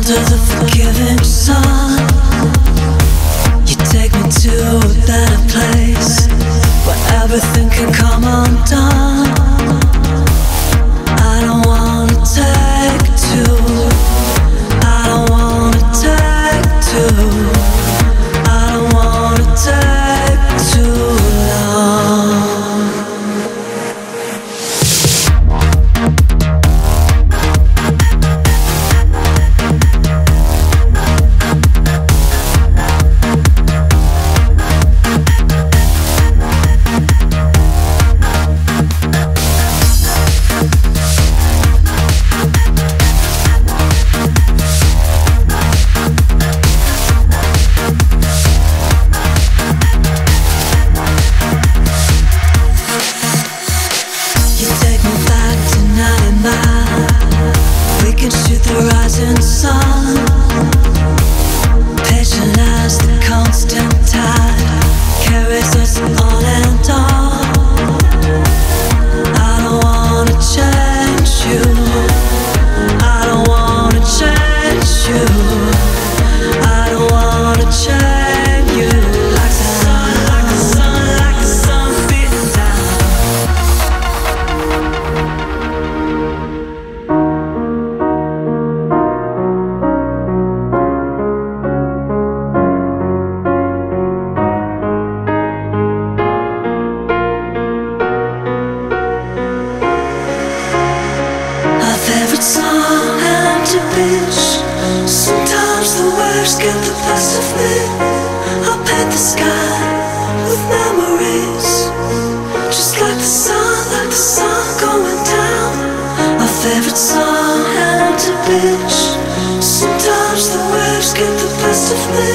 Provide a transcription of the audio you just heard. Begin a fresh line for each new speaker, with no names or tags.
under the forgiving sun. You take me to a better place where everything can come undone. I don't wanna take two. I don't wanna take two. I don't wanna take too long. Sun, patient as the constant tide carries us on and on. I don't wanna change you. I don't wanna change you. I don't wanna change you. Like the sun, like the sun, like the sun beating down. Favorite song and a beach. Sometimes the waves get the best of me. I'll paint the sky with memories, just like the sun going down. My favorite song and a beach. Sometimes the waves get the best of me.